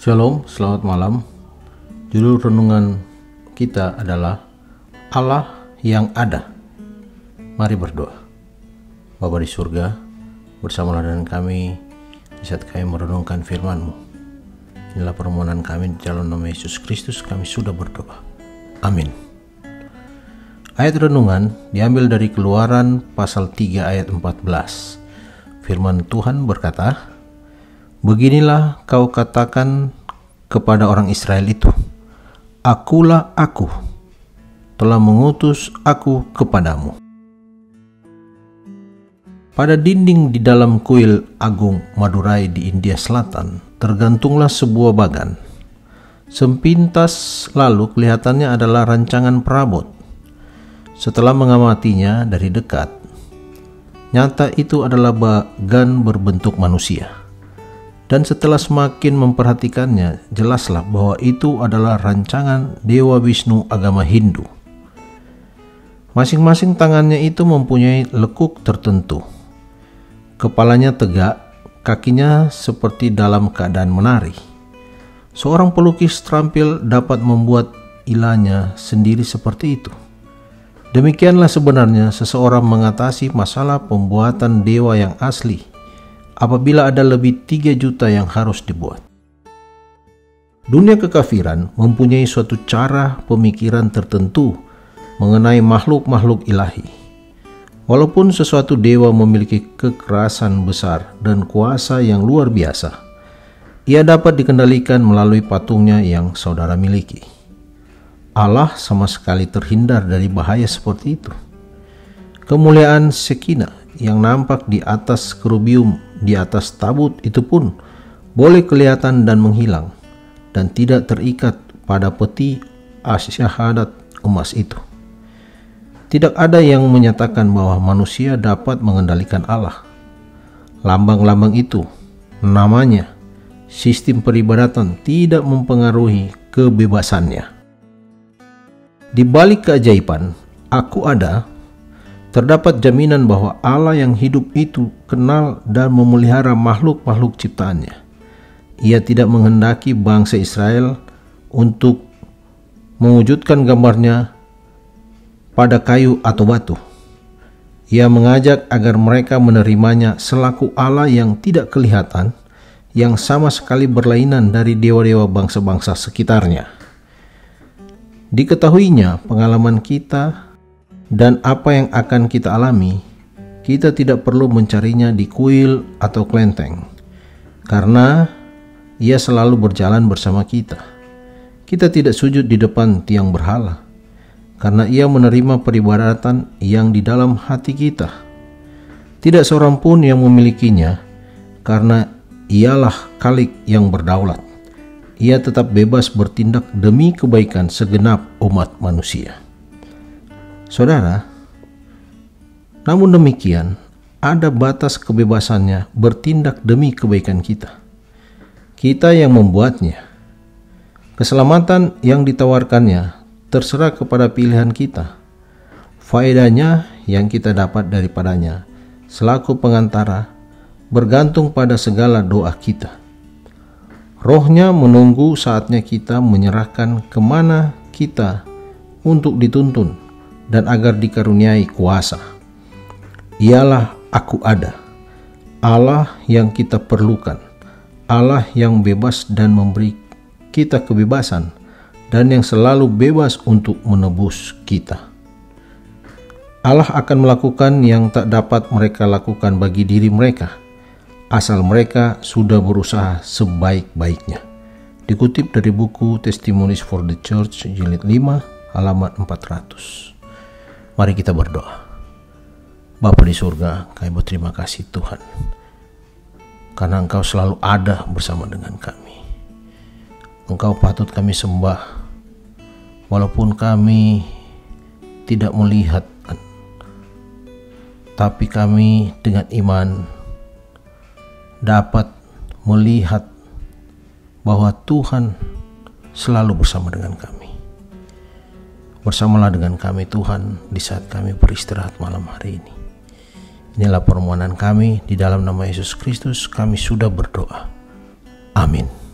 Shalom, selamat malam. Judul renungan kita adalah Allah yang ada. Mari berdoa. Bapa di surga, bersamalah dengan kami di saat kami merenungkan firman-Mu. Inilah permohonan kami di dalam nama Yesus Kristus, kami sudah berdoa. Amin. Ayat renungan diambil dari Keluaran pasal 3 ayat 14. Firman Tuhan berkata, "Beginilah kau katakan kepada orang Israel itu, Akulah aku, telah mengutus aku kepadamu." Pada dinding di dalam kuil agung Madurai di India Selatan, tergantunglah sebuah bagan. Sepintas lalu kelihatannya adalah rancangan perabot. Setelah mengamatinya dari dekat, nyata itu adalah bagan berbentuk manusia. Dan setelah semakin memperhatikannya, jelaslah bahwa itu adalah rancangan Dewa Wisnu agama Hindu. Masing-masing tangannya itu mempunyai lekuk tertentu. Kepalanya tegak, kakinya seperti dalam keadaan menari. Seorang pelukis terampil dapat membuat ilahnya sendiri seperti itu. Demikianlah sebenarnya seseorang mengatasi masalah pembuatan dewa yang asli apabila ada lebih 3 juta yang harus dibuat. Dunia kekafiran mempunyai suatu cara pemikiran tertentu mengenai makhluk-makhluk ilahi. Walaupun sesuatu dewa memiliki kekerasan besar dan kuasa yang luar biasa, ia dapat dikendalikan melalui patungnya yang saudara miliki. Allah sama sekali terhindar dari bahaya seperti itu. Kemuliaan Shekinah yang nampak di atas kerubium di atas tabut itu pun boleh kelihatan dan menghilang dan tidak terikat pada peti asyhadat emas itu. Tidak ada yang menyatakan bahwa manusia dapat mengendalikan Allah. Lambang-lambang itu, namanya, sistem peribadatan tidak mempengaruhi kebebasannya. Di balik keajaiban, aku ada, terdapat jaminan bahwa Allah yang hidup itu kenal dan memelihara makhluk-makhluk ciptaannya. Ia tidak menghendaki bangsa Israel untuk mewujudkan gambarnya pada kayu atau batu. Ia mengajak agar mereka menerimanya selaku Allah yang tidak kelihatan, yang sama sekali berlainan dari dewa-dewa bangsa-bangsa sekitarnya. Diketahuinya pengalaman kita dan apa yang akan kita alami, kita tidak perlu mencarinya di kuil atau kelenteng, karena ia selalu berjalan bersama kita. Kita tidak sujud di depan tiang berhala, karena ia menerima peribadatan yang di dalam hati kita. Tidak seorang pun yang memilikinya, karena ialah Khalik yang berdaulat. Ia tetap bebas bertindak demi kebaikan segenap umat manusia. Saudara, namun demikian, ada batas kebebasannya bertindak demi kebaikan kita. Kita yang membuatnya. Keselamatan yang ditawarkannya terserah kepada pilihan kita. Faedahnya yang kita dapat daripadanya selaku pengantara bergantung pada segala doa kita. Rohnya menunggu saatnya kita menyerahkan kemana kita untuk dituntun dan agar dikaruniai kuasa. Ialah aku ada, Allah yang kita perlukan, Allah yang bebas dan memberi kita kebebasan, dan yang selalu bebas untuk menebus kita. Allah akan melakukan yang tak dapat mereka lakukan bagi diri mereka, asal mereka sudah berusaha sebaik-baiknya. Dikutip dari buku Testimonies for the Church, jilid 5, halaman 400. Mari kita berdoa. Bapa di surga, kami berterima kasih Tuhan, karena Engkau selalu ada bersama dengan kami. Engkau patut kami sembah, walaupun kami tidak melihat, tapi kami dengan iman dapat melihat bahwa Tuhan selalu bersama dengan kami. Bersamalah dengan kami Tuhan di saat kami beristirahat malam hari ini. Inilah permohonan kami di dalam nama Yesus Kristus, kami sudah berdoa. Amin.